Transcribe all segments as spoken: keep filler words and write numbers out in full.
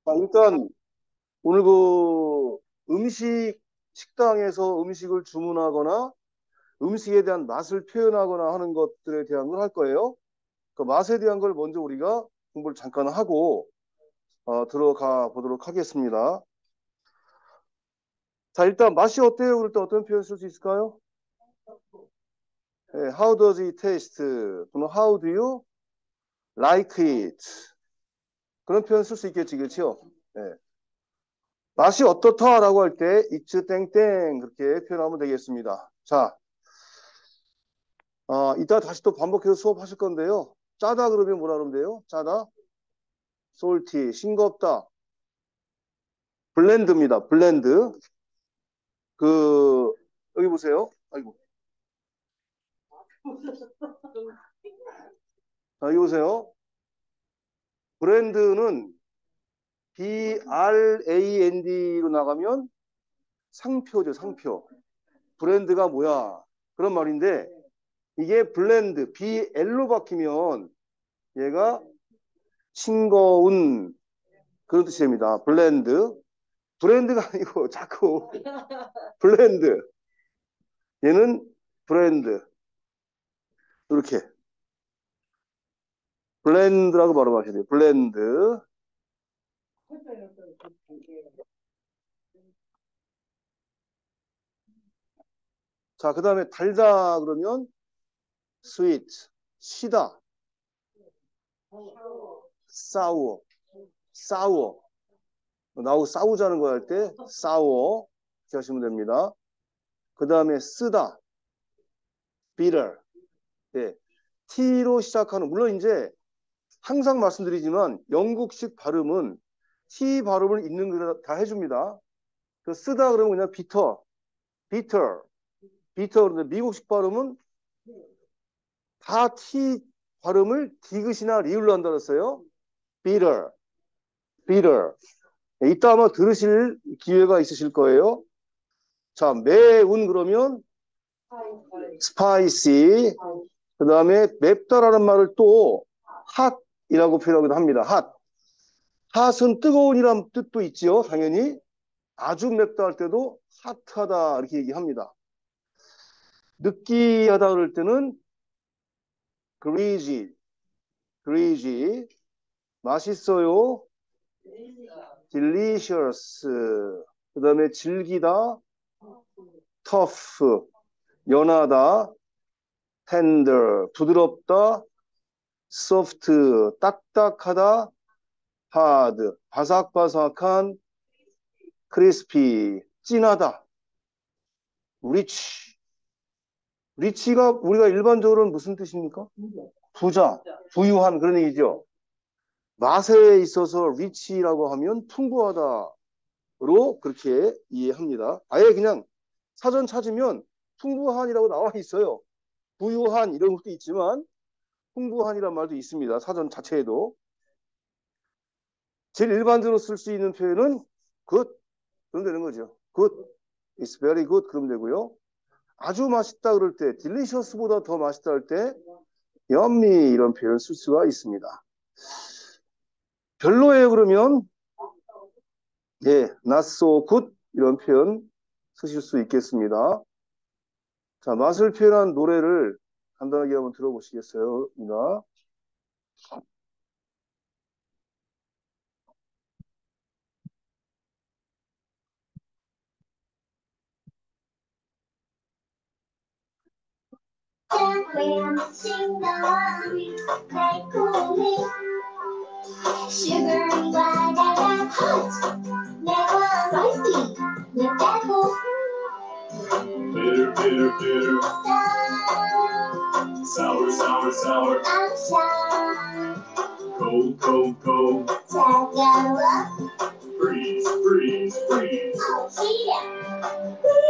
아, 일단 오늘 그 음식 식당에서 음식을 주문하거나 음식에 대한 맛을 표현하거나 하는 것들에 대한 걸 할 거예요. 그 맛에 대한 걸 먼저 우리가 공부를 잠깐 하고 어, 들어가 보도록 하겠습니다. 자, 일단 맛이 어때요? 그럴 때 어떤 표현 쓸 수 있을까요? 네, how does it taste? 또는 how do you like it? 그런 표현 쓸 수 있겠지, 그렇죠? 네. 맛이 어떻다라고 할 때 it's 땡땡 그렇게 표현하면 되겠습니다. 자, 어, 이따 다시 또 반복해서 수업하실 건데요. 짜다 그러면 뭐라 그러면 돼요? 짜다, salty, 싱겁다, 블렌드입니다. 블렌드. 그 여기 보세요. 아이고, 자, 여기 보세요. 브랜드는 브랜드로 나가면 상표죠, 상표. 브랜드가 뭐야? 그런 말인데 이게 블렌드, 비엘로 바뀌면 얘가 싱거운 그런 뜻이 됩니다. 블렌드. 브랜드가 아니고 자꾸 블렌드. 얘는 브랜드. 이렇게 블렌드라고 발음하셔야 돼요. 블렌드. 자, 그 다음에 달다 그러면 sweet, 시다, sour, sour. 나하고 싸우자는 거 할 때 sour 이렇게 하시면 됩니다. 그 다음에 쓰다, bitter. 예. T로 시작하는, 물론 이제 항상 말씀드리지만 영국식 발음은 T 발음을 있는 그대로 다 해줍니다. 그 쓰다 그러면 그냥 bitter, bitter, bitter. 그런데 미국식 발음은 다 T 발음을 디귿이나 리을로 한다 그랬어요. bitter, bitter. 이따 아마 들으실 기회가 있으실 거예요. 자, 매운 그러면 spicy. 그 다음에 맵다라는 말을 또 hot이라고 표현하기도 합니다. hot. hot은 뜨거운이란 뜻도 있지요. 당연히. 아주 맵다 할 때도 핫하다 이렇게 얘기합니다. 느끼하다 그럴 때는 greasy, greasy. 맛있어요. delicious. 그 다음에 질기다, tough. 연하다, tender. 부드럽다, soft. 딱딱하다, hard. 바삭바삭한, crispy. 진하다, rich. 리치가 우리가 일반적으로는 무슨 뜻입니까? 부자, 부유한 그런 얘기죠. 맛에 있어서 리치라고 하면 풍부하다로 그렇게 이해합니다. 아예 그냥 사전 찾으면 풍부한이라고 나와 있어요. 부유한 이런 것도 있지만 풍부한이란 말도 있습니다. 사전 자체에도. 제일 일반적으로 쓸 수 있는 표현은 good 그러면 되는 거죠. good, it's very good 그러면 되고요. 아주 맛있다 그럴 때 delicious보다 더 맛있다 할 때 yummy 이런 표현을 쓸 수가 있습니다. 별로예요 그러면 예, not so good 이런 표현 쓰실 수 있겠습니다. 자, 맛을 표현한 노래를 간단하게 한번 들어보시겠어요? 입니다. Sugar and banana hot, never spicy, not that cool. Bitter, bitter, bitter. Sour, sour, sour. I'm sour. Cold, cold, cold. Sour. Freeze, freeze, freeze. Oh, yeah.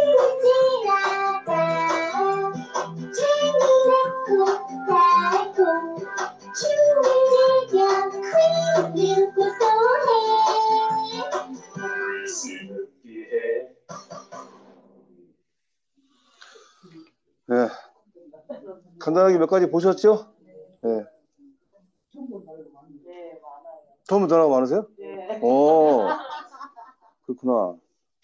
네, 간단하게 몇 가지 보셨죠? 네. 처음 전화가 많으세요? 오, 그렇구나.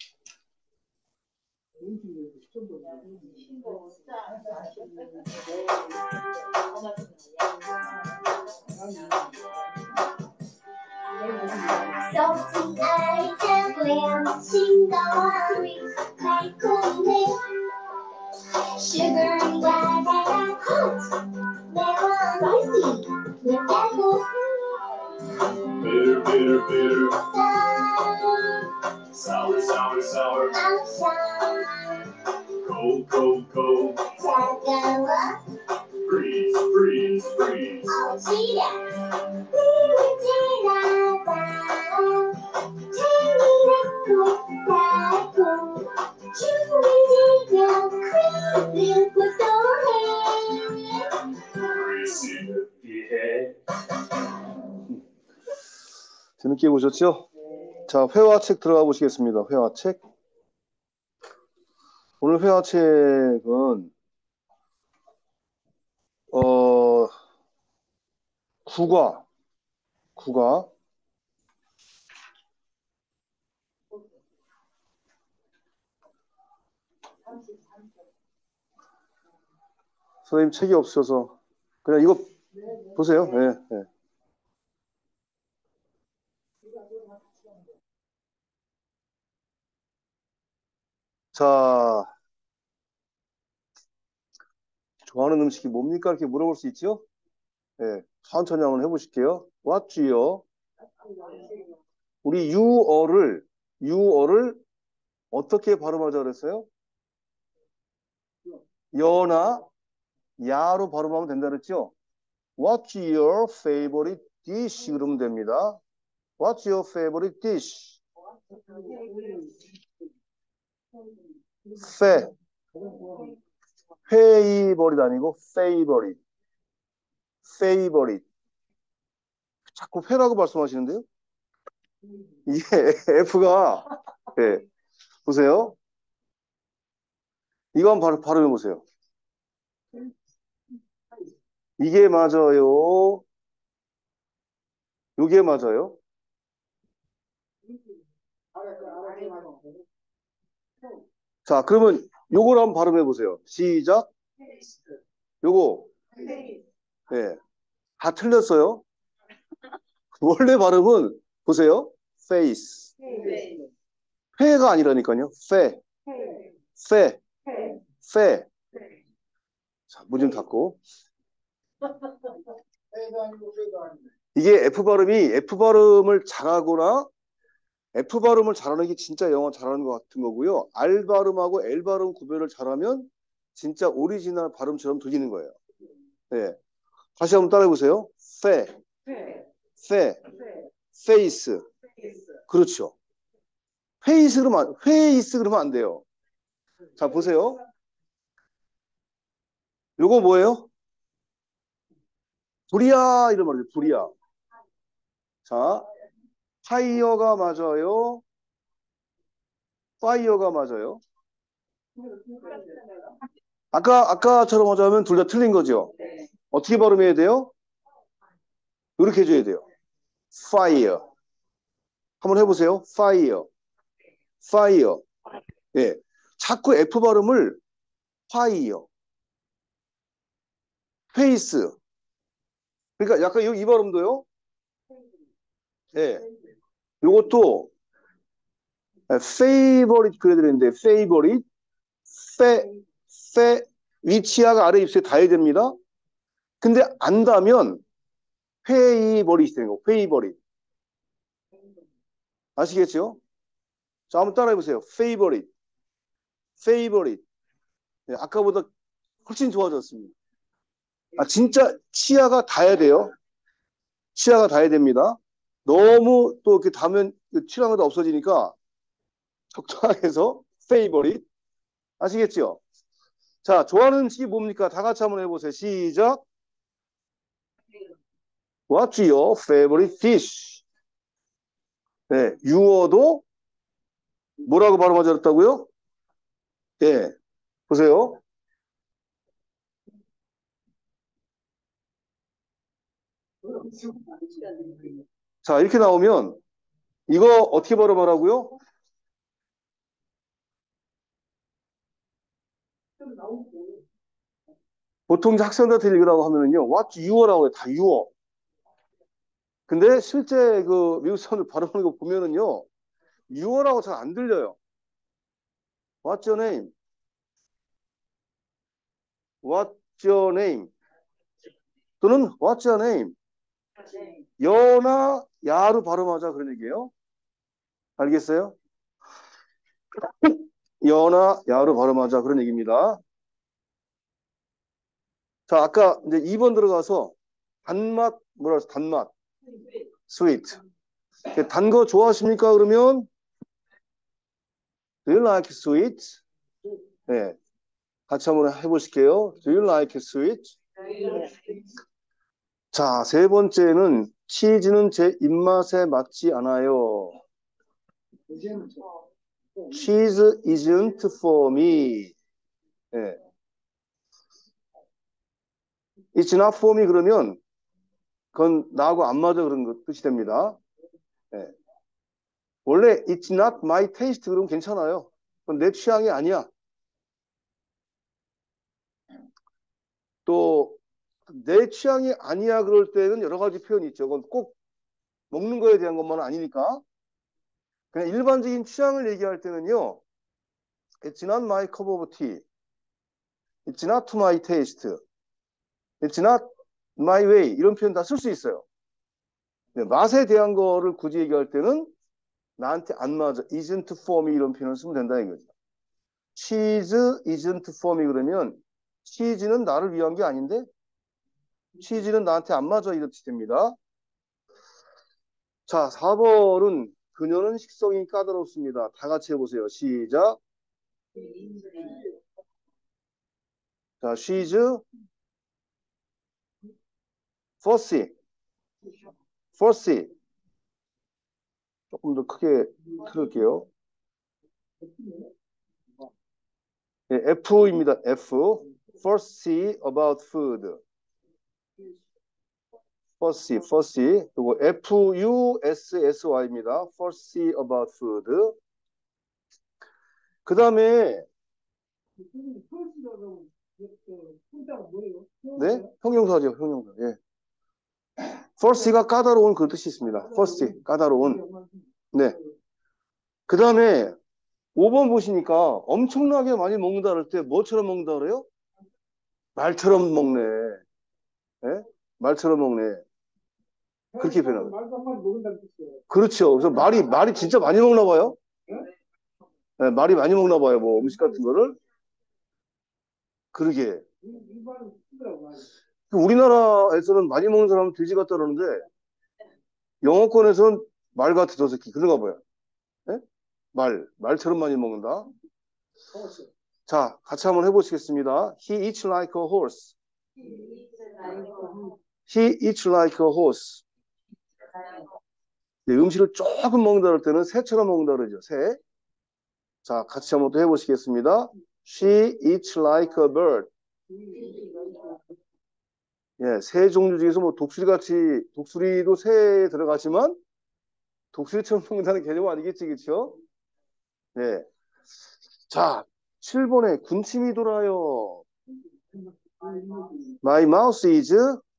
Salty eyes and glam, 싱거워리 달콤해. Sugar and glass and hot, 매워 spicy with apple. Bitter, bitter, bitter. Sour, Sour, sour, sour. outside. Cold, cold, cold. 차가워. Freeze, freeze, freeze. 어지러. 눈을 지나봐. 재미있고 달콤. 춤을 즐겨 크리스 포도해. Receive the 재밌게 보셨죠? 자, 회화책 들어가 보시겠습니다. 회화책. 오늘 회화책은 어 국어, 국어. 선생님 책이 없어서 그냥 이거 보세요. 네, 네. 자, 좋아하는 음식이 뭡니까? 이렇게 물어볼 수 있죠? 네, 천천히 한번 해보실게요. What's 우리 유어를 유어를 어떻게 발음하자 그랬어요? 여나 야로 발음하면 된다 그랬죠? What's your favorite dish? 그러면 됩니다. What's your favorite dish? 페 페이버릿 아니고 페이버릿 페이버릿 자꾸 페라고 말씀하시는데요? 이게 F가 예, 보세요. 이거 한번 발음해 보세요. 이게 맞아요. 이게 맞아요. 자, 그러면 요걸 한번 발음해 보세요. 시작. 요거 예, 다 틀렸어요. 원래 발음은 보세요. face. 페가 아니라니까요. 페. 페. 페. 자, 문 좀 닫고. 이게 F 발음이 F 발음을 잘하거나 F 발음을 잘하는 게 진짜 영어 잘하는 것 같은 거고요. R 발음하고 L 발음 구별을 잘하면 진짜 오리지널 발음처럼 들리는 거예요. 네. 다시 한번 따라해 보세요. 페, 페, 페이스. 그렇죠. 페이스 그러면 안, 페이스 그러면 안 돼요. 자, 보세요. 요거 뭐예요? 불이야 이런 말이죠. 불이야. 자, 파이어가 맞아요. 파이어가 맞아요. 아까 아까처럼 하자면 둘 다 틀린 거죠. 어떻게 발음해야 돼요? 이렇게 해줘야 돼요. fire. 한번 해보세요. fire, fire. 예, 자꾸 F 발음을 fire, face. 그러니까 약간 이, 이 발음도요. 예, 요것도 favorite 그래야 되는데 favorite, fe, fe 위치하가 아래 입술에 닿아야 됩니다. 근데 안 닿으면 favorite 되는 거. favorite. 아시겠죠? 자, 한번 따라해보세요. favorite, favorite. 예, 아까보다 훨씬 좋아졌습니다. 아, 진짜 치아가 닿아야 돼요. 치아가 닿아야 됩니다. 너무 또 이렇게 닿으면 치아가 없어지니까 적당히 해서 favorite. 아시겠죠? 자, 좋아하는 음식이 뭡니까? 다 같이 한번 해보세요. 시작. What's your favorite dish? 네, 유어도 뭐라고 발음하자 그랬다고요? 예, 보세요. 자, 이렇게 나오면 이거 어떻게 발음하라고요? 보통 이제 학생들한테 읽으라고 하면은요, what you라고 해요. 다 you. 근데 실제 그 미국 사람들 발음하는 거 보면은요, you라고 잘 안 들려요. What's your name? What's your name? 또는 What's your name? 여나 야로 발음하자 그런 얘기예요. 알겠어요? 여나 야로 발음하자 그런 얘기입니다. 자, 아까 이제 이 번 들어가서 단맛 뭐라 해서 단맛 sweet. 단 거 좋아하십니까? 그러면 Do you like sweet? 네, 같이 한번 해보실게요. Do you like sweet? 자, 세 번째는 치즈는 제 입맛에 맞지 않아요. Cheese isn't for me. 네. It's not for me 그러면 그건 나하고 안 맞아 그런 거 뜻이 됩니다. 네. 원래 It's not my taste 그러면 괜찮아요. 그건 내 취향이 아니야. 또 내 취향이 아니야 그럴 때는 여러 가지 표현이 있죠. 그건 꼭 먹는 거에 대한 것만은 아니니까. 그냥 일반적인 취향을 얘기할 때는요. It's not my cup of tea. It's not to my taste. It's not my way. 이런 표현 다 쓸 수 있어요. 네, 맛에 대한 거를 굳이 얘기할 때는 나한테 안 맞아. Isn't for me 이런 표현을 쓰면 된다 이거죠. Cheese isn't for me 그러면 치즈는 나를 위한 게 아닌데 치즈는 나한테 안 맞아 이런 뜻이 됩니다. 자, 사 번은 그녀는 식성이 까다롭습니다. 다 같이 해보세요. 시작. 자, she's fussy. fussy. 조금 더 크게 틀을게요. 네, F입니다. F. fussy about food. fussy, fussy. 그리고 F U S S Y입니다. fussy about food. 그 다음에 네? 형용사죠. 형용사. 예. fussy가 까다로운 그 뜻이 있습니다. fussy, 까다로운. 네. 그 다음에 오 번 보시니까 엄청나게 많이 먹는다 그럴 때 뭐처럼 먹는다 그래요? 말처럼 먹네. 예? 말처럼 먹네. 그렇게 표현합니다. 그렇죠. 그래서 말이 말이 진짜 많이 먹나 봐요. 네, 말이 많이 먹나 봐요. 뭐 음식 같은 거를. 그러게. 우리나라에서는 많이 먹는 사람은 돼지 같다 그러는데 영어권에서는 말 같아 저 새끼 그런가 봐요. 네? 말 말처럼 많이 먹는다. 자, 같이 한번 해보시겠습니다. He eats like a horse. He eats like a horse. 네, 음식을 조금 먹는다 그럴 때는 새처럼 먹는다 그러죠. 새. 자, 같이 한번 또 해보시겠습니다. She eats like a bird. 예, 새 종류 중에서 뭐 독수리 같이 독수리도 새에 들어가지만 독수리처럼 먹는다는 개념은 아니겠지, 그렇죠? 네. 자, 칠 번에 군침이 돌아요. My mouth is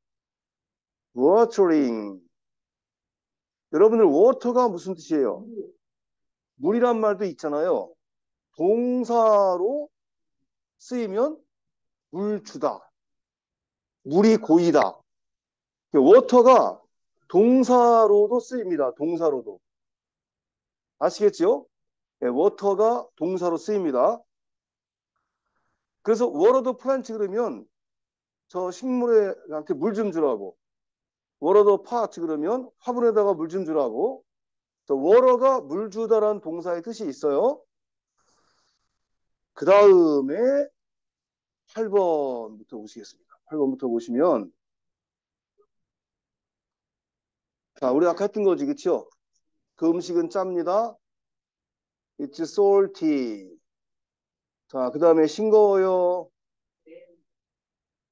watering. 여러분들 water가 무슨 뜻이에요? 물이란 말도 있잖아요. 동사로 쓰이면 물 주다. 물이 고이다. 워터가 동사로도 쓰입니다. 동사로도. 아시겠죠? 네, 워터가 동사로 쓰입니다. 그래서 워러더 플란트 그러면 저 식물한테 물 좀 주라고. 워러더 파트 그러면 화분에다가 물 좀 주라고. 워러가 물 주다라는 동사의 뜻이 있어요. 그 다음에 팔 번부터 보시겠습니다. 팔 번부터 보시면 자, 우리 아까 했던 거지, 그쵸? 그 음식은 짭니다. It's salty. 자, 그 다음에 싱거워요.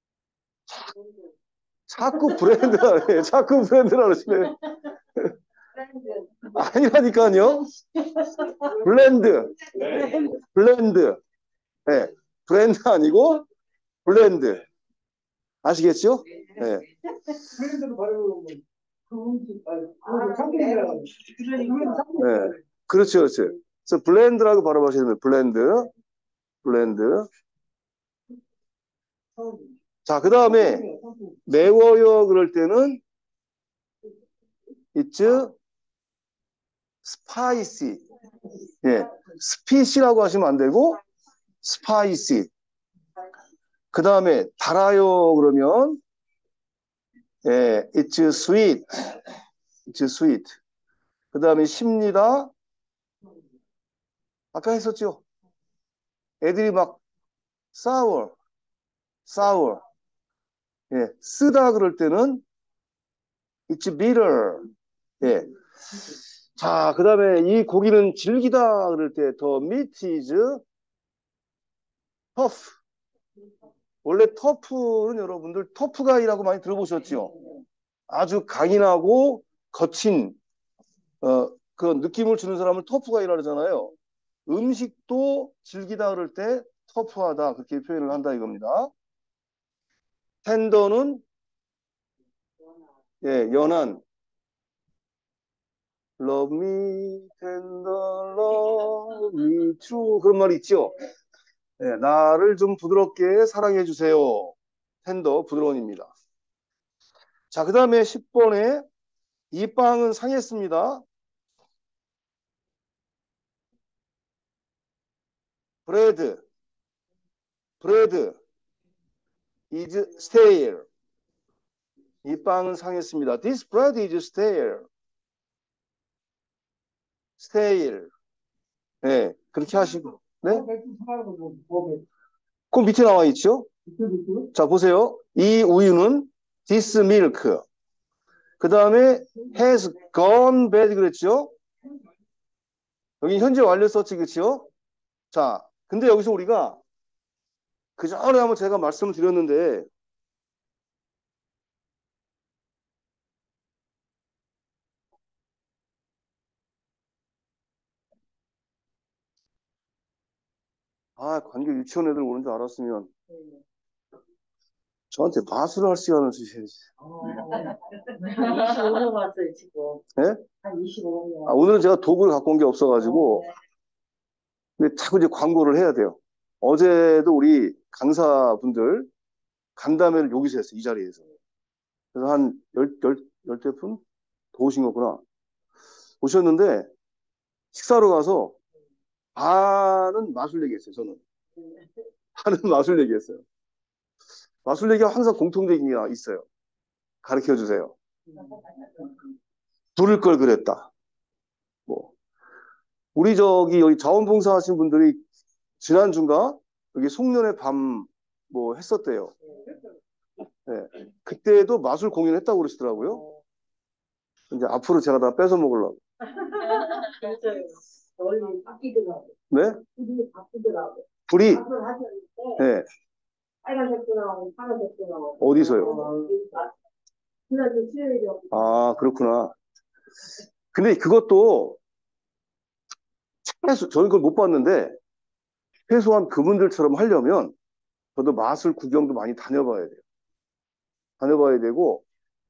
자, 자꾸 브랜드라, 자꾸 브랜드라 그러시네. 아니라니까요. 블렌드, 네. 블렌드. 네, 브랜드 아니고 블렌드. 아시겠죠? 네. 브랜드로 바르는 그 음식, 아니, 그 상품이라고. 네. 그렇죠, 그렇죠. 그래서 블렌드라고 바로 하시면 돼요. 블렌드, 블렌드. 자, 그 다음에 매워요 그럴 때는 it's spicy. 예, 스피시라고 하시면 안 되고 spicy. 그 다음에 달아요 그러면 예, it's sweet. it's sweet. 그 다음에 쉽니다. 아까 했었죠. 애들이 막 sour, sour. 예, 쓰다 그럴 때는 it's bitter. 예. 자, 그 다음에 이 고기는 질기다 그럴 때 the meat is tough. 원래 터프는 여러분들 터프가이라고 많이 들어보셨죠? 아주 강인하고 거친 어, 그 느낌을 주는 사람을 터프가이라 그러잖아요. 음식도 질기다 그럴 때 터프하다 그렇게 표현을 한다 이겁니다. 텐더는 예, 연한 Love me tender, love me true 그런 말이 있죠. 예, 나를 좀 부드럽게 사랑해 주세요. 텐더 부드러운입니다. 자, 그 다음에 십 번에 이 빵은 상했습니다. 브레드, 브레드 is stale. 이 빵은 상했습니다. This bread is stale. stale. 네, 그렇게 하시고. 네? 그 밑에 나와 있죠? 자, 보세요. 이 우유는 this milk. 그 다음에 has gone bad 그랬죠? 여기 현재 완료 썼지, 그렇죠? 자, 근데 여기서 우리가 그 전에 한번 제가 말씀을 드렸는데 아, 관계 유치원 애들 오는 줄 알았으면 저한테 마술을 할 시간을 주셔야지. 이십오 명 왔어요, 지금. 네? 한 이십오 명. 아, 오늘은 제가 도구를 갖고 온 게 없어가지고 근데 자꾸 이제 광고를 해야 돼요. 어제도 우리 강사분들 간담회를 여기서 했어요. 이 자리에서. 그래서 한 열, 열, 열대 분? 더 오신 거구나. 오셨는데 식사로 가서 반은 마술 얘기했어요. 저는. 반은 마술 얘기했어요. 마술 얘기가 항상 공통적인 게 있어요. 가르쳐 주세요. 부를 걸 그랬다. 뭐 우리 저기 여기 자원봉사 하신 분들이 지난주인가 여기 송년회 밤 뭐 했었대요. 네. 그때도 마술 공연했다고 그러시더라고요. 이제 앞으로 제가 다 뺏어 먹으려고. 진짜요. 원래 바뀌더라고. 네? 불이 바뀌더라고. 불이 밥을 하셨는데 네. 빨간색도 나오고 파란색도 나오고. 어디서요? 그래도 수요일이요. 아, 그렇구나. 근데 그것도 최소 저는 그걸 못 봤는데 최소한 그분들처럼 하려면 저도 마술 구경도 많이 다녀봐야 돼요. 다녀봐야 되고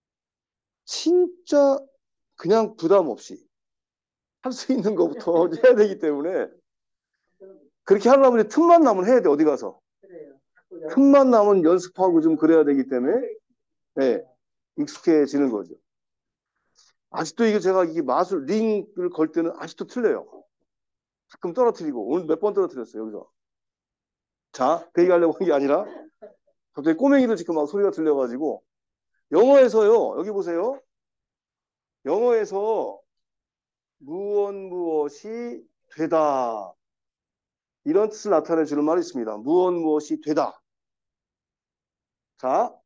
진짜 그냥 부담 없이 할 수 있는 것부터 해야 되기 때문에 그렇게 하려면 이제 틈만 나면 해야 돼. 어디 가서 그래요. 틈만 나면 연습하고 좀 그래야 되기 때문에 네, 익숙해지는 거죠. 아직도 이게 제가 이게 마술 링을 걸 때는 아직도 틀려요. 가끔 떨어뜨리고 오늘 몇 번 떨어뜨렸어요 여기서. 자, 그 얘기하려고 한 게 아니라 갑자기 꼬맹이들 지금 막 소리가 들려가지고 영어에서요. 여기 보세요. 영어에서 무엇 무엇이 되다 이런 뜻을 나타내 주는 말이 있습니다. 무엇 무엇이 되다. 자,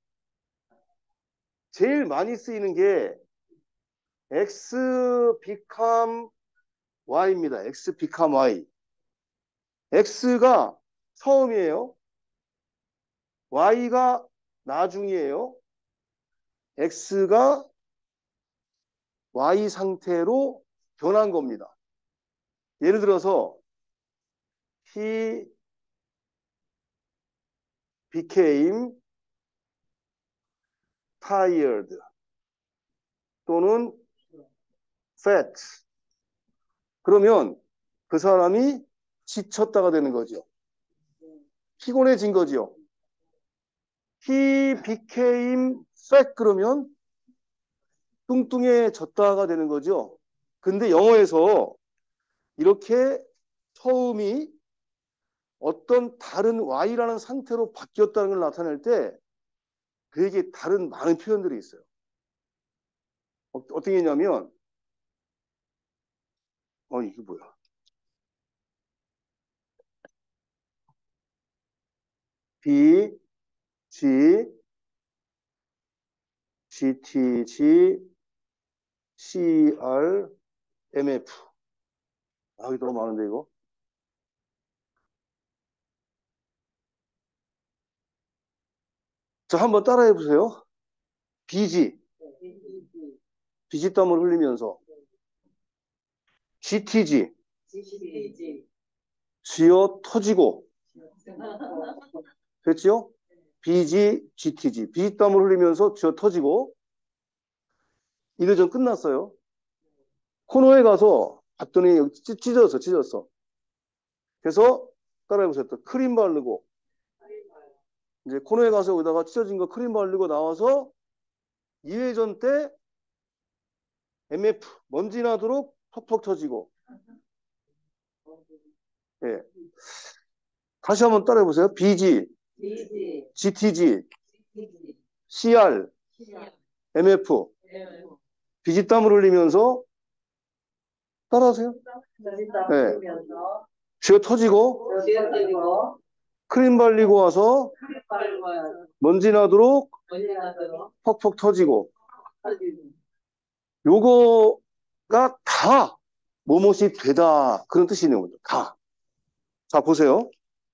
제일 많이 쓰이는 게 X become Y입니다. X become Y. X가 처음이에요. Y가 나중이에요. X가 Y 상태로 변한 겁니다. 예를 들어서 he became tired 또는 fat. 그러면 그 사람이 지쳤다가 되는 거죠. 피곤해진 거죠. He became fat 그러면 뚱뚱해졌다가 되는 거죠. 근데 영어에서 이렇게 처음이 어떤 다른 Y라는 상태로 바뀌었다는 걸 나타낼 때 되게 다른 많은 표현들이 있어요. 어, 어떻게 했냐면 어 이게 뭐야? B, G, G, T, G, C, R, M, F. 아, 이게 너무 많은데 이거. 자, 한번 따라해 보세요. B, G, 비지땀을 흘리면서 G, T, G, 쥐어 터지고 됐지요? B, G, G, T, G, 비지땀을 흘리면서 쥐어 터지고 일 회전 끝났어요. 코너에 가서 봤더니 여기 찢- 찢어졌어, 찢어졌어. 그래서 따라해 보세요. 또 크림 바르고 이제 코너에 가서 여기다가 찢어진 거 크림 바르고 나와서 이 회전 때 엠 에프 먼지 나도록 퍽퍽 터지고. 예. 다시 한번 따라해 보세요. B, G, G, T, G, C, R, M, F 비지땀을 흘리면서 따라하세요. 네. 쥐어 터지고 크림 발리고 와서 먼지 나도록 퍽퍽 터지고. 요거가 다 뭐뭇이 되다 그런 뜻이 있는 거죠. 다. 자 보세요.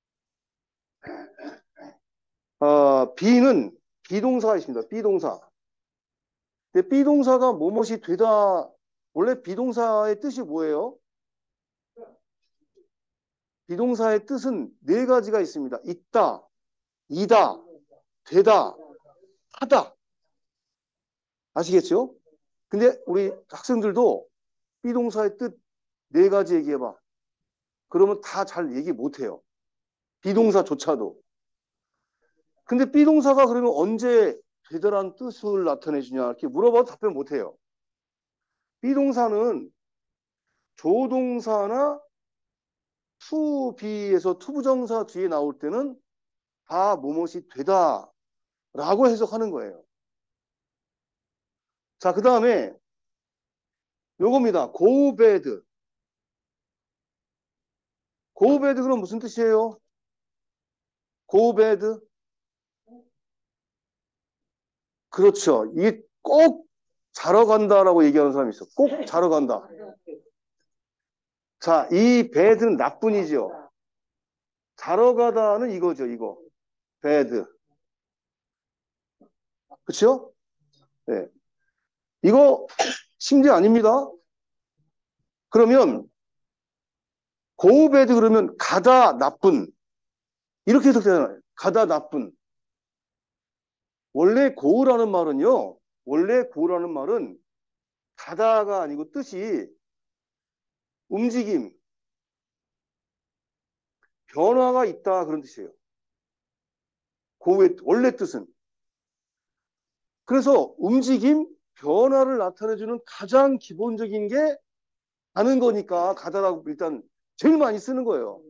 어, B는 비동사가 있습니다. 비동사. 근데 비동사가 뭐뭇이 되다. 원래 비동사의 뜻이 뭐예요? 비동사의 뜻은 네 가지가 있습니다. 있다, 이다, 되다, 하다. 아시겠죠? 근데 우리 학생들도 비동사의 뜻 네 가지 얘기해봐. 그러면 다 잘 얘기 못해요. 비동사조차도. 근데 비동사가 그러면 언제 되다란 뜻을 나타내주냐 이렇게 물어봐도 답변 못해요. 비동사는 조동사나 to be에서 투부정사 뒤에 나올 때는 다 뭐뭇이 되다라고 해석하는 거예요. 자, 그 다음에 요겁니다. go bad. go bad 그럼 무슨 뜻이에요? go bad? 그렇죠. 이게 꼭 자러 간다라고 얘기하는 사람이 있어. 꼭 자러 간다. 자, 이 bad는 나쁜이죠. 자러 가다는 이거죠, 이거. bad. 그렇죠? 네. 이거 심리 아닙니다. 그러면 go bad 그러면 가다 나쁜 이렇게 해석되잖아요. 가다 나쁜. 원래 go라는 말은요. 원래 go라는 말은 가다가 아니고 뜻이 움직임, 변화가 있다 그런 뜻이에요. go의 원래 뜻은. 그래서 움직임, 변화를 나타내주는 가장 기본적인 게 가는 거니까 가다라고 일단 제일 많이 쓰는 거예요.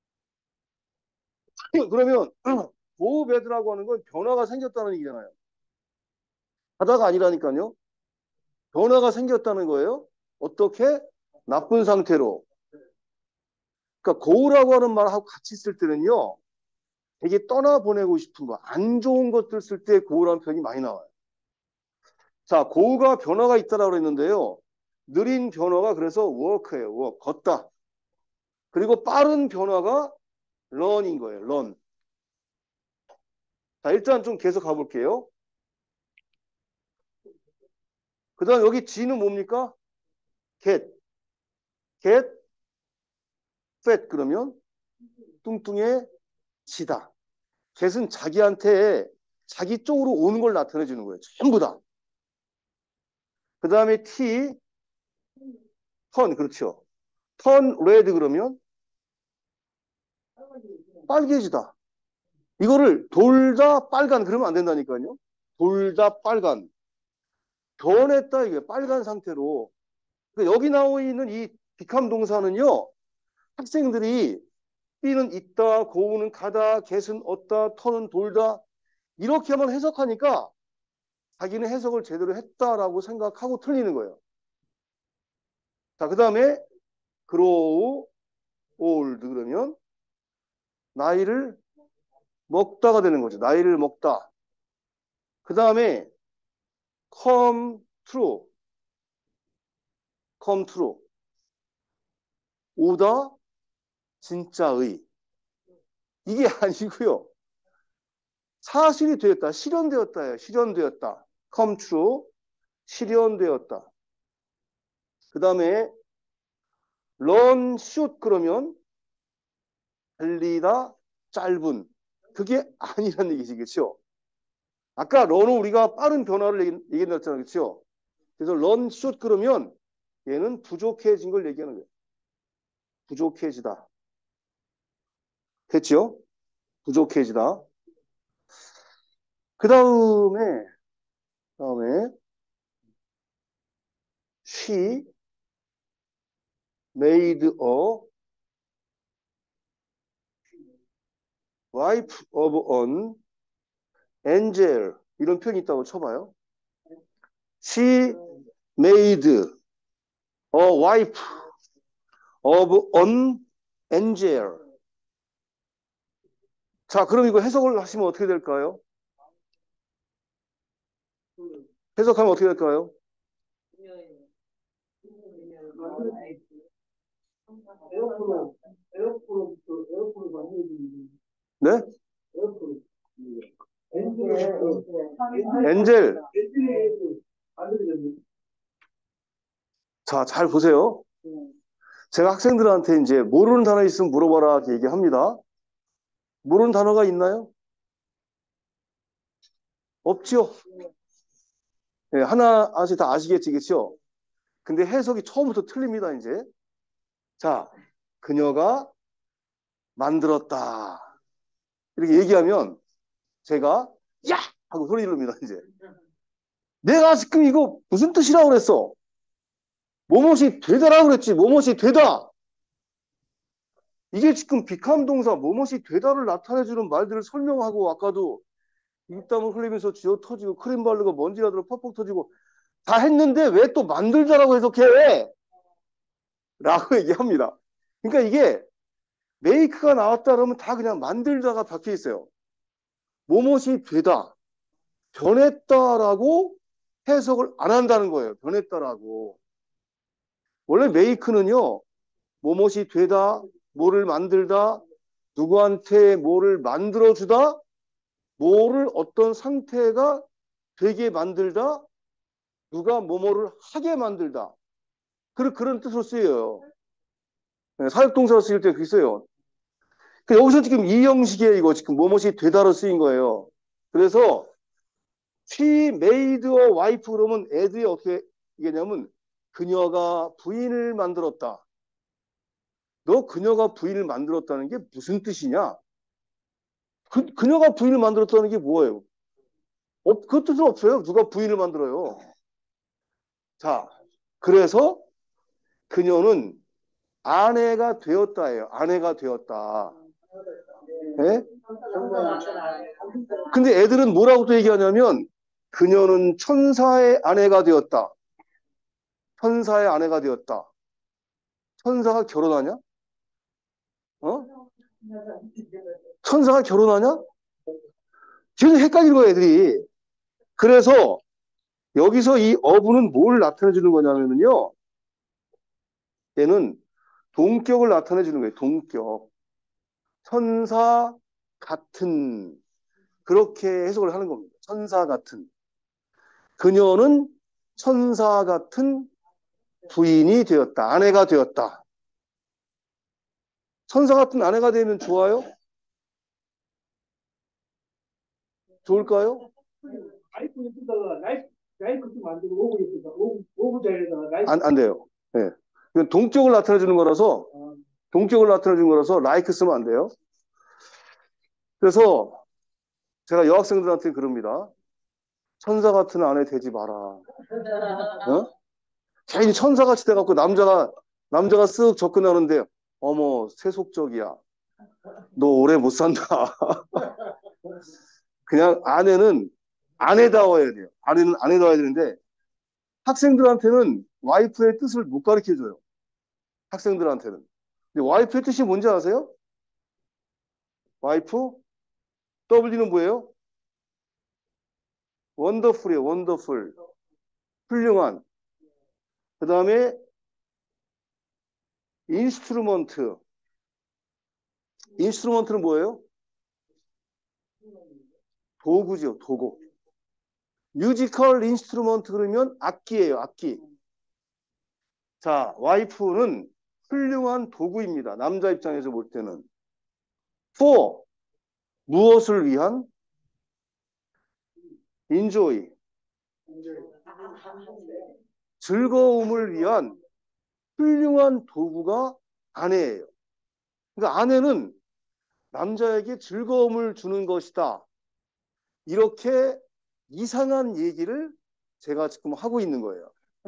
그러면 go bad라고 하는 건 변화가 생겼다는 얘기잖아요. 가다가 아니라니까요. 변화가 생겼다는 거예요. 어떻게? 나쁜 상태로. 그러니까 go라고 하는 말하고 같이 쓸 때는요. 되게 떠나보내고 싶은 거, 안 좋은 것들 쓸 때 go라는 표현이 많이 나와요. 자, go가 변화가 있다라고 그랬는데요. 느린 변화가 그래서 walk예요. walk, 걷다. 그리고 빠른 변화가 run인 거예요. run. 자, 일단 좀 계속 가볼게요. 그 다음 여기 G는 뭡니까? get. get fat 그러면 뚱뚱해지다. get은 자기한테 자기 쪽으로 오는 걸 나타내 주는 거예요. 전부 다. 그 다음에 T, turn 그렇죠. turn red 그러면 빨개지다. 이거를 돌다 빨간 그러면 안 된다니까요. 돌다 빨간. 변했다 이게 빨간 상태로. 그러니까 여기 나와 있는 이 become 동사는요. 학생들이 B는 있다, 고우는 가다, get은 얻다, turn은 돌다 이렇게만 해석하니까 자기는 해석을 제대로 했다라고 생각하고 틀리는 거예요. 자, 그 다음에 grow old 그러면 나이를 먹다가 되는 거죠. 나이를 먹다. 그 다음에 come true. come true. 오다 진짜의. 이게 아니고요. 사실이 되었다. 실현되었다예요. 실현되었다. come true. 실현되었다. 그 다음에 run shoot 그러면 달리다 짧은. 그게 아니란 얘기지. 그렇죠? 아까 run은 우리가 빠른 변화를 얘기했잖아요. 그렇죠? 그래서 run shoot 그러면 얘는 부족해진 걸 얘기하는 거예요. 부족해지다. 됐죠? 부족해지다. 그 다음에, 다음에, she made a wife of an angel. 이런 표현이 있다고 쳐봐요. She made a wife of an angel. 자, 그럼 이거 해석을 하시면 어떻게 될까요? 해석하면 어떻게 될까요? 에어프로, 에어프로부터 에어프로 만들어주는 네? 에어프로. 엔젤. 엔젤. 엔젤이 만들어졌네. 자, 잘 보세요. 제가 학생들한테 이제 모르는 단어 있으면 물어봐라 이렇게 얘기합니다. 모르는 단어가 있나요? 없죠? 네, 하나씩 다 아시겠지, 그렇죠? 근데 해석이 처음부터 틀립니다, 이제. 자, 그녀가 만들었다. 이렇게 얘기하면 제가 야! 하고 소리 지릅니다, 이제. 내가 지금 이거 무슨 뜻이라고 그랬어? 뭐뭇이 되다라고 그랬지. 뭐뭇이 되다. 이게 지금 become 동사 뭐뭇이 되다를 나타내주는 말들을 설명하고 아까도 입담을 흘리면서 쥐어 터지고 크림 바르고 먼지 나들어 퍽퍽 터지고 다 했는데 왜 또 만들자라고 해석해? 라고 얘기합니다. 그러니까 이게 make가 나왔다 그러면 다 그냥 만들다가 박혀 있어요. 뭐뭇이 되다, 변했다라고 해석을 안 한다는 거예요. 변했다라고. 원래 make는요. 뭐뭇이 되다, 뭐를 만들다, 누구한테 뭐를 만들어주다, 뭐를 어떤 상태가 되게 만들다, 누가 뭐뭐를 하게 만들다. 그런, 그런 뜻으로 쓰여요. 네, 사역동사로 쓰일 때 그렇게 써요. 그러니까 여기서 지금 이 형식의 이거 지금 뭐뭇이 되다로 쓰인 거예요. 그래서 she made a wife 그러면 애들이 어떻게 얘기냐면 그녀가 부인을 만들었다. 너 그녀가 부인을 만들었다는 게 무슨 뜻이냐? 그, 그녀가 부인을 만들었다는 게 뭐예요? 어, 그 뜻은 없어요. 누가 부인을 만들어요. 자, 그래서 그녀는 아내가 되었다예요. 아내가 되었다. 네? 근데 애들은 뭐라고 또 얘기하냐면 그녀는 천사의 아내가 되었다. 천사의 아내가 되었다. 천사가 결혼하냐? 어? 천사가 결혼하냐? 지금 헷갈리는 거야, 애들이. 그래서 여기서 이 어부는 뭘 나타내 주는 거냐면요. 얘는 동격을 나타내 주는 거예요. 동격. 천사 같은. 그렇게 해석을 하는 겁니다. 천사 같은. 그녀는 천사 같은 부인이 되었다. 아내가 되었다. 천사 같은 아내가 되면 좋아요? 좋을까요? 라이프 예쁘다가 라이프 라이프 좀 만들고 오브 예쁘다. 오브 오브 자리에다가 라이프. 안, 안 돼요. 예. 이건 동격을 나타내 주는 거라서, 어, 동격을 나타내 주는 거라서 like 쓰면 안 돼요. 그래서 제가 여학생들한테 그럽니다. 천사 같은 아내 되지 마라. 어? 괜히 천사같이 돼갖고 남자가, 남자가 쓱 접근하는데, 어머, 세속적이야. 너 오래 못 산다. 그냥 아내는 아내다워야 돼요. 아내는 아내다워야 되는데, 학생들한테는 와이프의 뜻을 못 가르쳐 줘요. 학생들한테는. 근데 와이프의 뜻이 뭔지 아세요? 와이프? W는 뭐예요? 원더풀이에요. 원더풀. 훌륭한. 그 다음에 인스트루먼트. 인스트루먼트는 뭐예요? 도구죠. 도구. 뮤지컬 인스트루먼트 그러면 악기예요. 악기. 자, 와이프는 훌륭한 도구입니다. 남자 입장에서 볼 때는. for 무엇을 위한? enjoy 즐거움을 위한 훌륭한 도구가 아내예요. 그러니까 아내는 남자에게 즐거움을 주는 것이다. 이렇게 이상한 얘기를 제가 지금 하고 있는 거예요.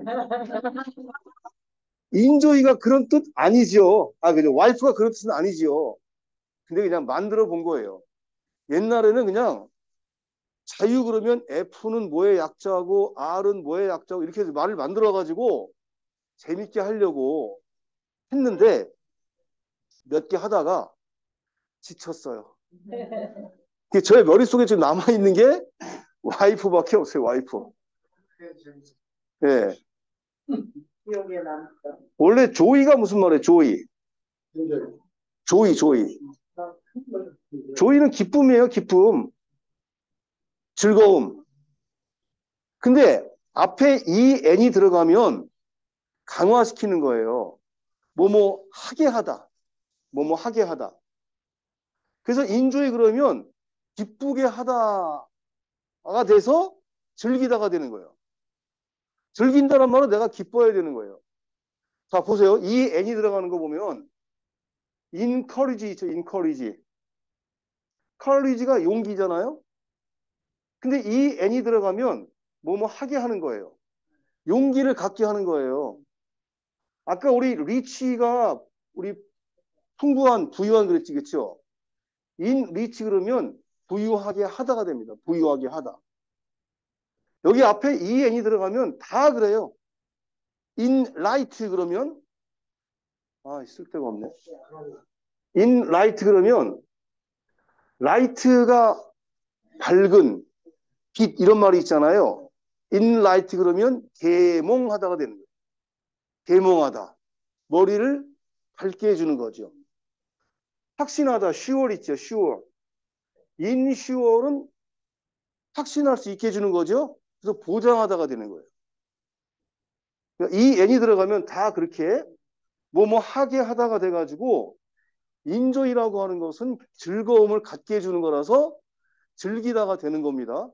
인조이가 그런 뜻 아니죠. 아, 그죠. 와이프가 그런 뜻은 아니죠. 근데 그냥 만들어 본 거예요. 옛날에는 그냥 자유 그러면 F는 뭐의 약자고 R은 뭐의 약자고 이렇게 해서 말을 만들어 가지고 재밌게 하려고 했는데 몇 개 하다가 지쳤어요. 저의 머릿속에 지금 남아있는 게 와이프밖에 없어요. 와이프. 예. 기억에 남다. 원래 조이가 무슨 말이에요? 조이. 조이, 조이. 조이는 기쁨이에요. 기쁨. 즐거움. 근데 앞에 이 n이 들어가면 강화시키는 거예요. 뭐뭐 하게 하다. 뭐뭐 하게 하다. 그래서 인조이 그러면 기쁘게 하다가 돼서 즐기다가 되는 거예요. 즐긴다는 말은 내가 기뻐야 되는 거예요. 자, 보세요. 이 n이 들어가는 거 보면 encourage 있죠. encourage. courage가 용기잖아요. 근데 이 n이 들어가면 뭐뭐 하게 하는 거예요. 용기를 갖게 하는 거예요. 아까 우리 리치가 우리 풍부한, 부유한 그랬지, 그렇죠? in 리치 그러면 부유하게 하다가 됩니다. 부유하게 하다. 여기 앞에 이 n이 들어가면 다 그래요. in light 그러면 아, 쓸데가 없네. in light 그러면 light가 밝은 빛 이런 말이 있잖아요. in light 그러면 계몽하다가 되는 거예요. 계몽하다. 머리를 밝게 해주는 거죠. 확신하다. sure 있죠. sure. in sure는 확신할 수 있게 해주는 거죠. 그래서 보장하다가 되는 거예요. 이 n이 들어가면 다 그렇게 뭐뭐 하게 하다가 돼가지고 인조이라고 하는 것은 즐거움을 갖게 해주는 거라서 즐기다가 되는 겁니다.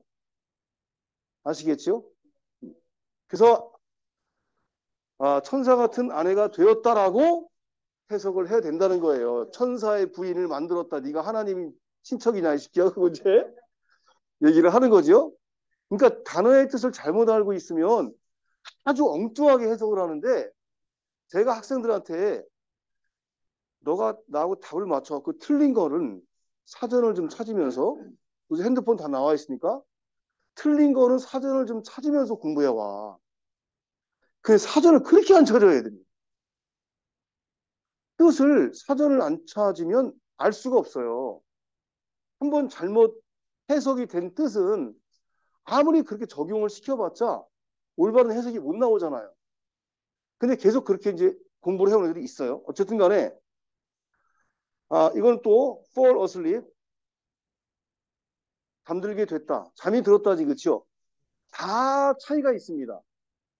아시겠죠? 그래서 아, 천사 같은 아내가 되었다라고 해석을 해야 된다는 거예요. 천사의 부인을 만들었다. 네가 하나님 친척이냐 이 새끼야. 그거 이제 얘기를 하는 거죠. 그러니까 단어의 뜻을 잘못 알고 있으면 아주 엉뚱하게 해석을 하는데 제가 학생들한테 너가 나하고 답을 맞춰갖고 틀린 거는 사전을 좀 찾으면서 요새 핸드폰 다 나와 있으니까 틀린 거는 사전을 좀 찾으면서 공부해와. 그 사전을 그렇게 안 찾아야 됩니다. 뜻을 사전을 안 찾으면 알 수가 없어요. 한번 잘못 해석이 된 뜻은 아무리 그렇게 적용을 시켜봤자 올바른 해석이 못 나오잖아요. 근데 계속 그렇게 이제 공부를 해오는 애들이 있어요. 어쨌든 간에 아, 이건 또 fall asleep 잠들게 됐다. 잠이 들었다지, 그렇죠? 다 차이가 있습니다.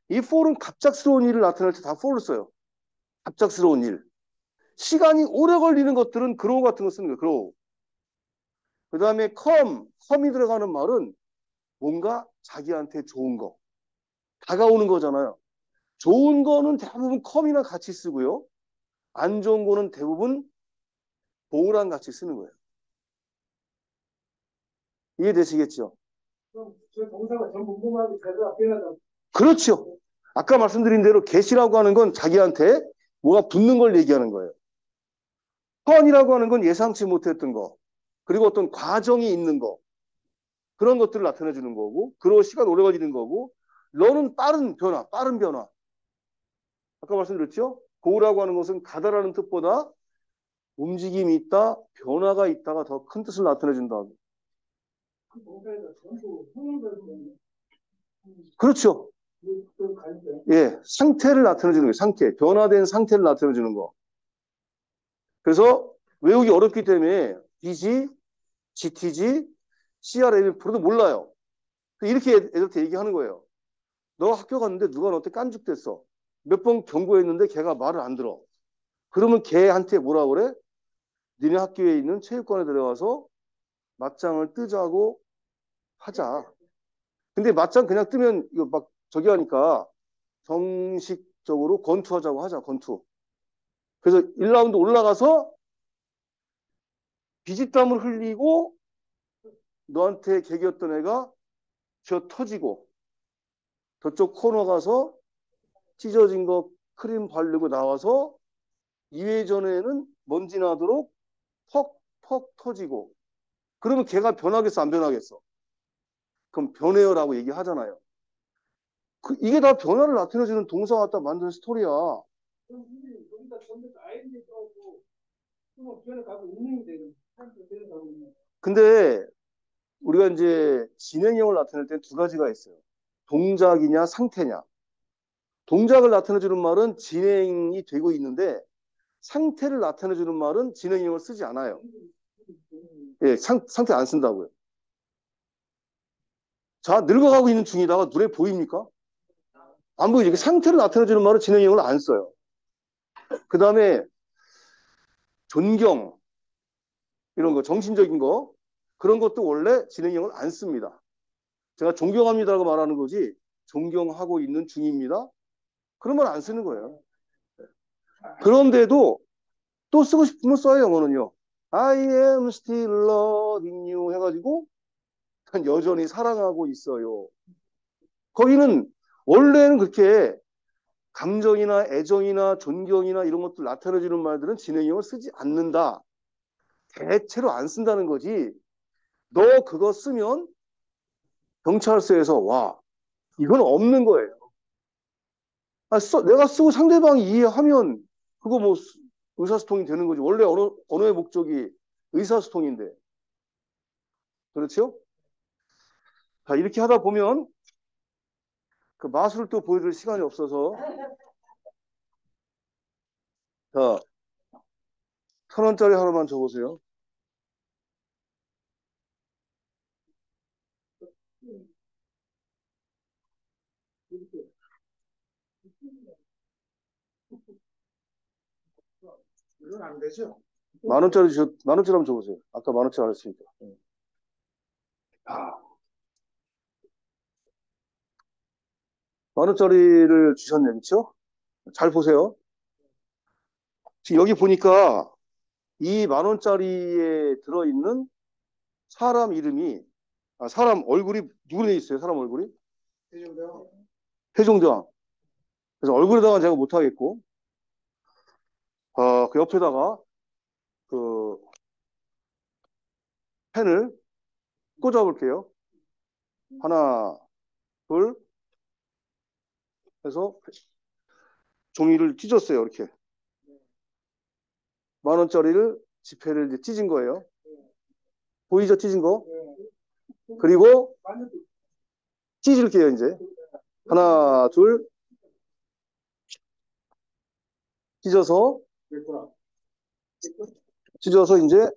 이 for은 갑작스러운 일을 나타낼 때 다 for를 써요. 갑작스러운 일. 시간이 오래 걸리는 것들은 grow 같은 거 쓰는 거예요. grow. 그 다음에 come, come이 들어가는 말은 뭔가 자기한테 좋은 거. 다가오는 거잖아요. 좋은 거는 대부분 come이나 같이 쓰고요. 안 좋은 거는 대부분 go랑 같이 쓰는 거예요. 이해되시겠죠? 그럼 저 동사가 전부 무음하고 자료가 변하다. 그렇죠. 아까 말씀드린 대로 get이라고 하는 건 자기한테 뭐가 붙는 걸 얘기하는 거예요. 펀이라고 하는 건 예상치 못했던 거. 그리고 어떤 과정이 있는 거. 그런 것들을 나타내 주는 거고, 그리고 시간 오래 걸리는 거고, 러는 빠른 변화, 빠른 변화. 아까 말씀드렸죠? 고라고 하는 것은 가다라는 뜻보다 움직임이 있다, 변화가 있다가 더 큰 뜻을 나타내 준다. 그 동사에서 전부 형용되는 그렇죠. 그 가는데 예, 상태를 나타내 주는 거예요. 상태, 변화된 상태를 나타내 주는 거. 그래서 외우기 어렵기 때문에 비지, 지티지, 씨알엠이 프로도 몰라요. 이렇게 애들한테 얘기하는 거예요. 너 학교 갔는데 누가 너한테 깐죽댔어. 몇 번 경고했는데 걔가 말을 안 들어. 그러면 걔한테 뭐라 그래? 니네 학교에 있는 체육관에 들어가서 맞짱을 뜨자고 하자. 근데 맞짱 그냥 뜨면 이거 막 저기 하니까 정식적으로 권투하자고 하자. 권투. 그래서 일 라운드 올라가서 비지땀을 흘리고 너한테 개겼던 애가 쥐어 터지고 저쪽 코너 가서 찢어진 거 크림 바르고 나와서 이 회 전에는 먼지 나도록 퍽퍽 터지고 그러면 걔가 변하겠어 안 변하겠어? 그럼 변해요라고 얘기하잖아요. 그, 이게 다 변화를 나타내주는 동사 갖다 만든 스토리야. 여기다 전부 다 아이디어 써고 뭐 변해 가고 있는 데는 변해 가고 있는. 근데 우리가 이제 진행형을 나타낼 때 두 가지가 있어요. 동작이냐 상태냐. 동작을 나타내주는 말은 진행이 되고 있는데 상태를 나타내주는 말은 진행형을 쓰지 않아요. 예, 상, 상태 안 쓴다고요. 자, 늙어가고 있는 중이다가 눈에 보입니까? 안 보이죠. 상태를 나타내주는 말은 진행형을 안 써요. 그 다음에 존경 이런 거 정신적인 거 그런 것도 원래 진행형을 안 씁니다. 제가 존경합니다라고 말하는 거지 존경하고 있는 중입니다. 그런 말 안 쓰는 거예요. 그런데도 또 쓰고 싶으면 써요. 영어는요. I am still loving you 해가지고 여전히 사랑하고 있어요. 거기는 원래는 그렇게 감정이나 애정이나 존경이나 이런 것들 나타내주는 말들은 진행형을 쓰지 않는다. 대체로 안 쓴다는 거지. 너 그거 쓰면 경찰서에서 와 이건 없는 거예요. 아, 써, 내가 쓰고 상대방이 이해하면 그거 뭐 의사소통이 되는 거지. 원래 언어, 언어의 목적이 의사소통인데. 그렇죠? 자, 이렇게 하다 보면 그 마술을 또 보여줄 시간이 없어서 자, 천 원짜리 하나만 줘보세요. 이건 안 되죠. 만 원짜리 줘, 만 원짜리 한번 줘보세요. 아까 만 원짜리 알았으니까. 아, 만 원짜리를 주셨네, 그렇죠? 잘 보세요. 지금 여기 보니까 이 만 원짜리에 들어있는 사람 이름이 아, 사람 얼굴이 누구 돼 있어요? 사람 얼굴이? 대중대요. 태종대왕. 그래서 얼굴에다가 제가 못하겠고, 어, 그 옆에다가 그 펜을 꽂아볼게요. 하나, 둘, 해서 종이를 찢었어요. 이렇게. 만 원짜리를 지폐를 이제 찢은 거예요. 보이죠? 찢은 거? 그리고 찢을게요. 이제 하나, 둘, 찢어서 찢어서 이제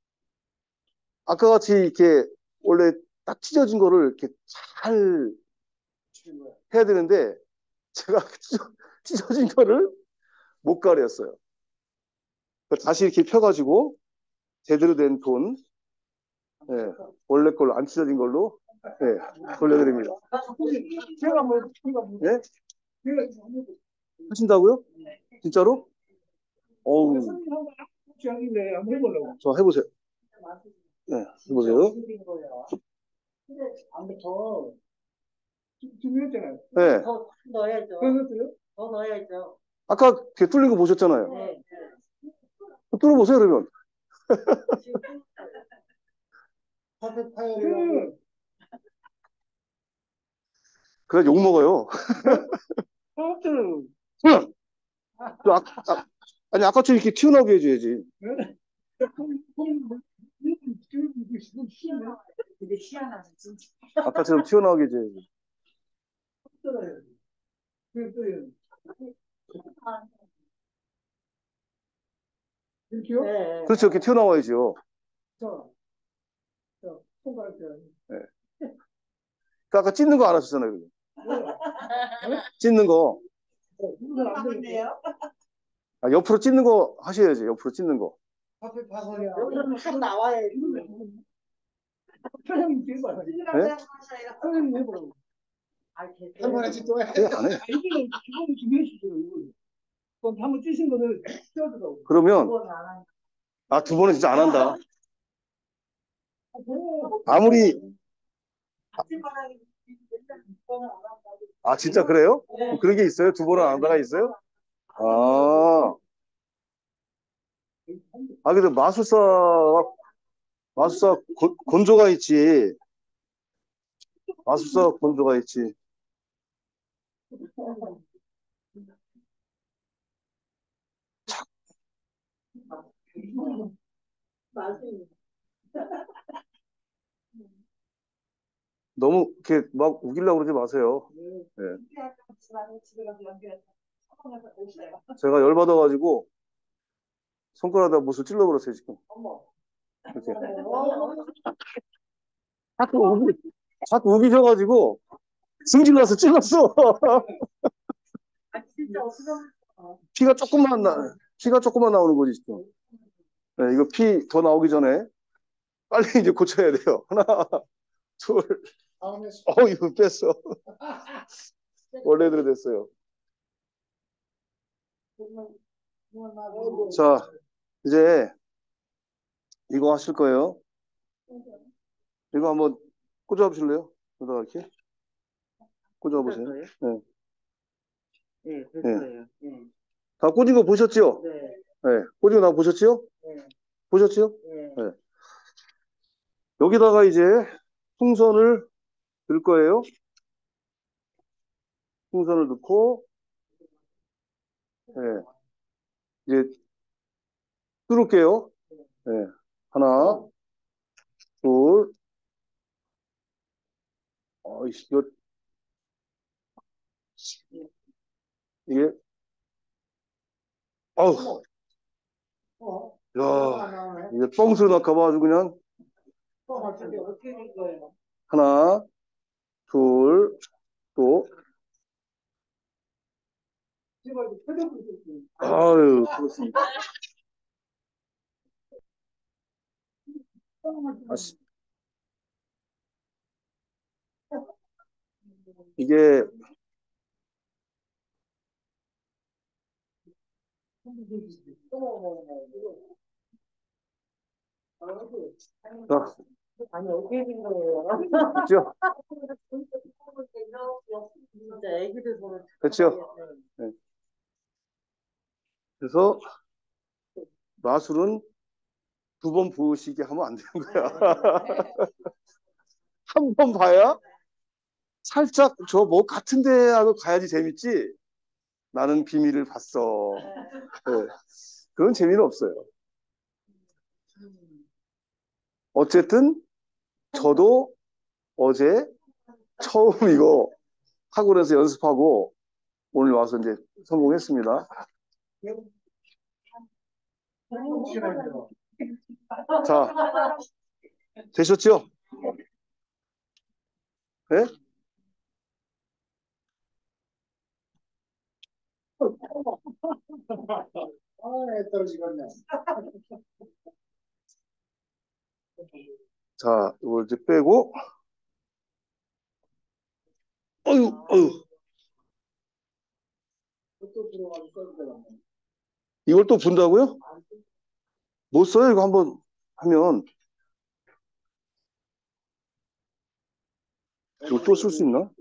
아까 같이 이렇게 원래 딱 찢어진 거를 이렇게 잘 해야 되는데 제가 찢어, 찢어진 거를 못 가렸어요. 다시 이렇게 펴가지고 제대로 된 돈, 예, 원래 걸로 안 찢어진 걸로 예, 돌려드립니다. 제가 뭐 제가 뭐 예? 제가 뭐 하신다고요? 진짜로? 어우, 선생님하고 같이 하길래 한번 해보려고. 저 해보세요. 네, 해보세요. 근데 아무튼 준비했잖아요. 네, 더 넣어야죠. 그랬어요? 더 넣어야죠. 아까 걔 뚫린 거 보셨잖아요. 네. 뚫어보세요, 그러면. 파트 파열이라고. 그래, 욕 먹어요. 파트를 응! 또 아, 아, 아니, 아까처럼 이렇게 튀어나오게 해줘야지. 근데 희한하지 진짜. 아까처럼 튀어나오게 해줘야지. 이렇게요? 네. 그렇죠, 이렇게 튀어나와야죠. 자, 자, 손가락질. 네. 그 아까 찢는 거 안 하셨잖아요. 그죠? 찢는 거. 하는데요? 아, 옆으로 찢는 거 하셔야지, 옆으로 찢는 거. 파트 파열이야. 여기서는 한 나와야지. 사장님 해봐. 네? 사장님 해보라고. 아, 됐어요. 한 번씩 또 해. 네, 안 해. 아, 이거는 이거는 준비해 주세요. 이거. 그럼 한번 찌신 거는 떼어주라고. 그러면, 그건 안 하니까. 아, 두 번은 진짜 안 한다. 아무리, 아침바닥에 맨날 두 번은 안 한다고. 아, 진짜 그래요? 그런 게 있어요? 두 번은 안 한다가 있어요? 아. 아, 근데 마술사가, 마술사 고- 건조가 있지. 마술사 건조가 있지. 맞아요. 너무 이렇게 막 우기려고 그러지 마세요. 네. 집에 가서 연기해서 성공해서 오시래요. 제가 열받아가지고 손가락에다 못을 찔러버렸어요, 지금. 어머. 이렇게. 어머. 자꾸 우기, 자꾸 우기셔가지고 승질나서 찔렀어. 아, 진짜 없으면 피가 조금만 나, 피가 조금만 나오는 거지, 지금. 네, 이거 피 더 나오기 전에 빨리 이제 고쳐야 돼요. 하나, 둘, 어, 이거 뺐어. 원래대로 됐어요. 자, 이제 이거 하실 거예요. 이거 한번 꽂아 보실래요? 여기다가 이렇게 꽂아 보세요. 네. 네, 됐어요. 네. 다 꽂은 거 보셨죠? 네. 네. 꽂은 거 다 보셨죠? 네. 보셨죠? 네. 네. 여기다가 이제 풍선을 넣을 거예요. 풍선을 넣고, 네. 이제 뚫을게요. 네. 하나, 둘, 어이씨, 이거, 이게, 어우, 어? 야, 이게 뻥스로 나가봐 아주 그냥. 어, 근데 어떻게 된 거예요? 하나, 둘, 또, 제가 이제 표정을 줬어요. 아유, 그렇습니다. 아씨. 이게, 자, 아니, 어떻게 된 거예요? 됐죠? 진짜 애기들 보면 됐죠? 네. 그래서 마술은 두 번 보시게 하면 안 되는 거야. 한 번 봐야 살짝 저 뭐 같은데 하고 가야지 재밌지. 나는 비밀을 봤어. 네. 그런 재미는 없어요. 어쨌든 저도 어제 처음 이거 학원에서 연습하고 오늘 와서 이제 성공했습니다. 자, 되셨죠? 네? 아, 떨어지겠네. 자, 이걸 이제 빼고. 어휴, 어휴. 또 들어가서 써도 되겠네. 이걸 또 분다고요? 못 써요. 이거 한번 하면. 이거 또 쓸 수 있나?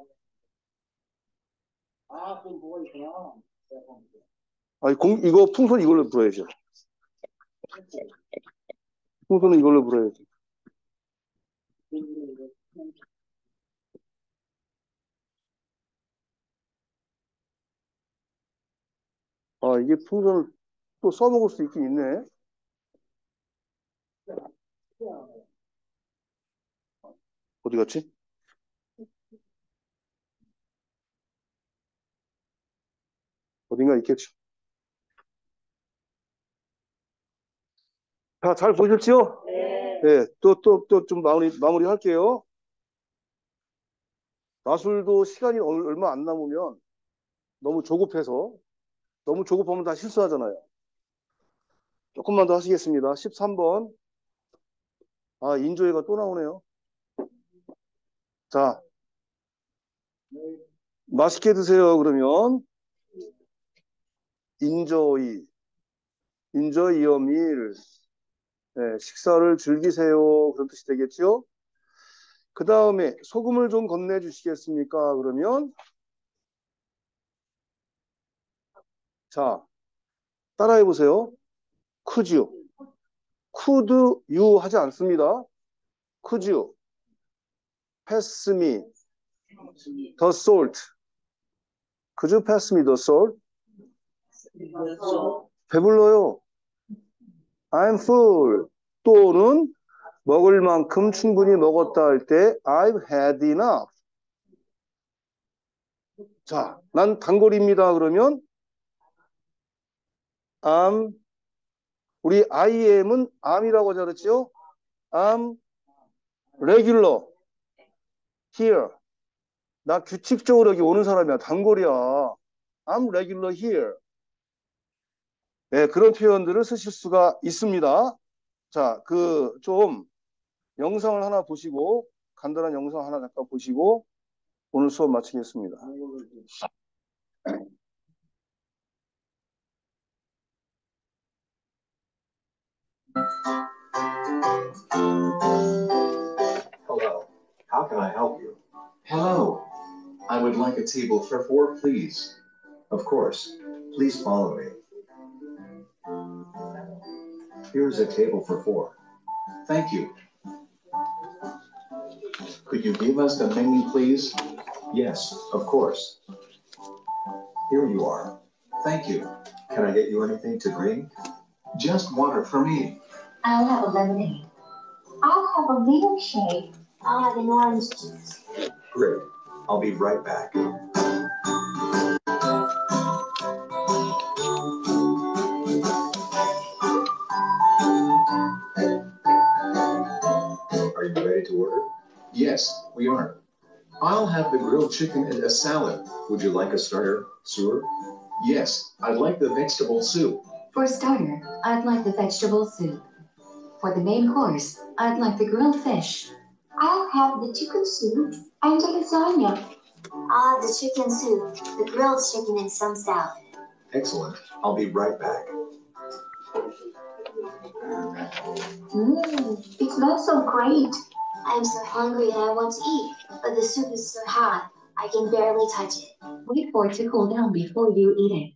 아, 그건 뭐가 있구나. 아니, 공, 이거 풍선 이걸로 불어야죠. 풍선은 이걸로 불어야죠. 아, 이게 풍선을 또 써먹을 수 있긴 있네. 어디 갔지? 어딘가 있겠지. 자, 잘 보셨죠? 네. 네, 또, 또, 또 좀 마무리, 마무리 할게요. 마술도 시간이 얼- 얼마 안 남으면 너무 조급해서, 너무 조급하면 다 실수하잖아요. 조금만 더 하시겠습니다. 십삼 번. 아, 인조이가 또 나오네요. 자, 맛있게 드세요. 그러면, enjoy, enjoy your meal. 네, 식사를 즐기세요. 그런 뜻이 되겠죠? 그 다음에 소금을 좀 건네주시겠습니까? 그러면, 자, 따라해 보세요. Could you? Could you 하지 않습니다. Could you pass me the salt? Could you pass me the salt? 배불러요. I'm full. 또는 먹을 만큼 충분히 먹었다 할 때 I've had enough. 자, 난 단골입니다. 그러면 I'm, 우리 I am은 am이라고 하지 않았죠? I'm regular here. 나 규칙적으로 여기 오는 사람이야. 단골이야. I'm regular here. 네, 그런 표현들을 쓰실 수가 있습니다. 자, 그 좀 영상을 하나 보시고 간단한 영상 하나 잠깐 보시고 오늘 수업 마치겠습니다. Hello, how can I help you? Hello, I would like a table for four, please. Of course, please follow me. Here's a table for four. Thank you. Could you give us the menu, please? Yes, of course. Here you are. Thank you. Can I get you anything to drink? Just water for me. I'll have a lemonade. I'll have a milkshake. I'll have an orange juice. Great. I'll be right back. Are you ready to order? Yes, we are. I'll have the grilled chicken and a salad. Would you like a starter, sir? Yes, I'd like the vegetable soup. For a starter, I'd like the vegetable soup. For the main course, I'd like the grilled fish. I'll have the chicken soup and the lasagna. I'll have the chicken soup, the grilled chicken, and some salad. Excellent. I'll be right back. Mmm, it smells so great. I'm so hungry and I want to eat, but the soup is so hot, I can barely touch it. Wait for it to cool down before you eat it.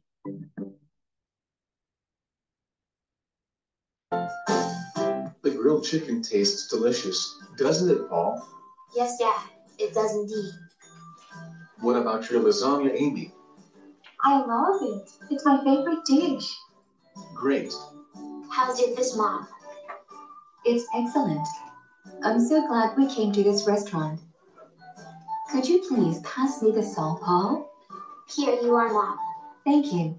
The grilled chicken tastes delicious, doesn't it, Paul? Yes, Dad, it does indeed. What about your lasagna, Amy? I love it. It's my favorite dish. Great. How's your fish, Mom? It's excellent. I'm so glad we came to this restaurant. Could you please pass me the salt, Paul? Here you are, Mom. Thank you.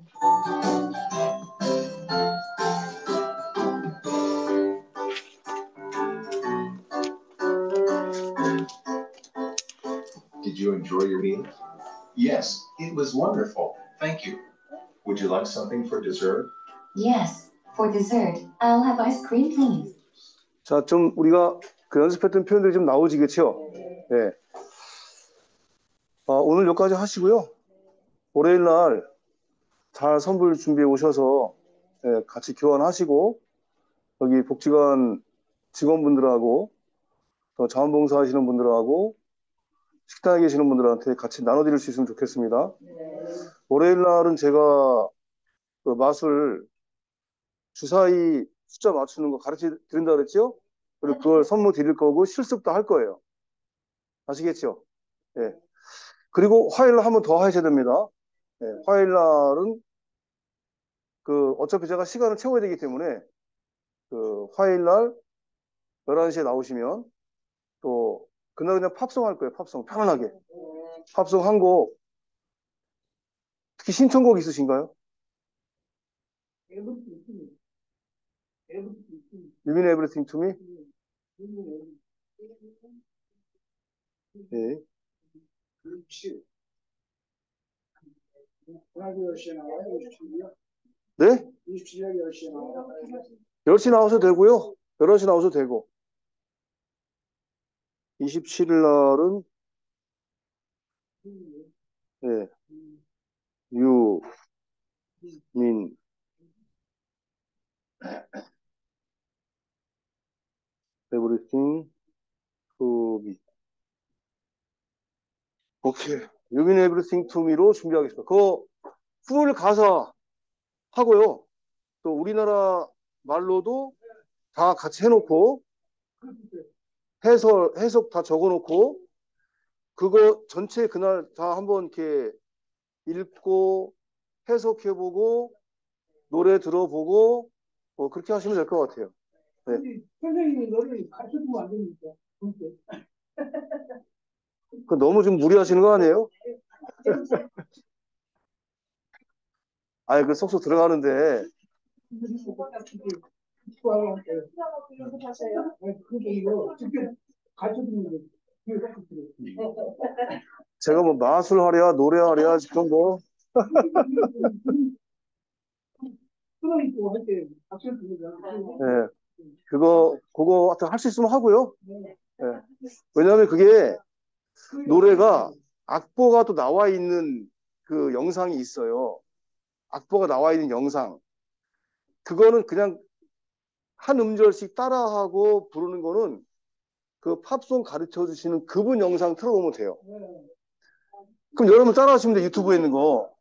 Did you enjoy your meal? Yes, it was wonderful. Thank you. Would you like something for dessert? Yes, for dessert, I'll have ice cream, please. 자, 좀 우리가 그 연습했던 표현들이 좀 나오지, 그렇죠? 네. 아, 오늘 여기까지 하시고요. 월요일 날 잘 선물 준비해 오셔서 예, 같이 교환하시고 여기 복지관 직원분들하고 또 자원봉사 하시는 분들하고 식당에 계시는 분들한테 같이 나눠드릴 수 있으면 좋겠습니다. 월요일 날은 제가 그 마술 주사위 숫자 맞추는 거 가르쳐 드린다 그랬죠? 그리고 그걸 선물 드릴 거고 실습도 할 거예요. 아시겠죠? 예. 그리고 화요일 날 한 번 더 하셔야 됩니다. 예. 화요일 날은 그 어차피 제가 시간을 채워야 되기 때문에 그 화요일 날 열한 시에 나오시면 또 그날 그냥 팝송 할 거예요. 팝송 편안하게. 팝송 한 곡 특히 신청곡 있으신가요? You mean everything to me? 네. 네? 열 시 나와서 되고요. 열한 시 나와서 되고. 이십칠 일 날은 네. You mean everything to me. 오케이. You mean everything to me로 준비하겠습니다. 그거 풀 가사 하고요. 또 우리나라 말로도 다 같이 해놓고 해설, 해석 다 적어놓고 그거 전체 그날 다 한번 이렇게 읽고 해석해보고 노래 들어보고 뭐 그렇게 하시면 될 것 같아요. 네. 선생님이 너를 가르쳐주면 안 됩니까? 그 너무 좀 무리하시는 거 아니에요? 아예 그 쏙쏙 들어가는데 제가 뭐 마술 하랴 노래 하랴 지금 뭐 네, 그거 그거 할 수 있으면 하고요. 네. 왜냐하면 그게 노래가 악보가 또 나와 있는 그 영상이 있어요. 악보가 나와 있는 영상. 그거는 그냥 한 음절씩 따라하고 부르는 거는 그 팝송 가르쳐 주시는 그분 영상 틀어놓으면 돼요. 그럼 여러분 따라하시면 돼요. 유튜브에 있는 거.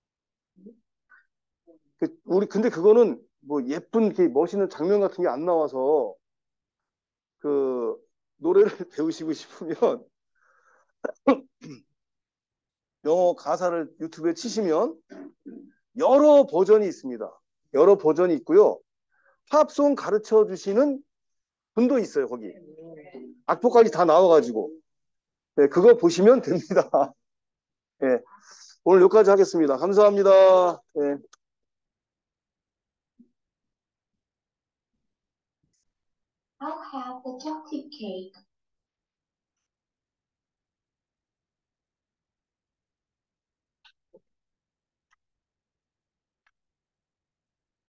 우리 근데 그거는 뭐 예쁜 멋있는 장면 같은 게 안 나와서 그 노래를 배우시고 싶으면 영어 가사를 유튜브에 치시면 여러 버전이 있습니다. 여러 버전이 있고요. 팝송 가르쳐 주시는 분도 있어요. 거기 악보까지 다 나와가지고 네, 그거 보시면 됩니다. 네, 오늘 여기까지 하겠습니다. 감사합니다. 네. I'll have the chocolate cake.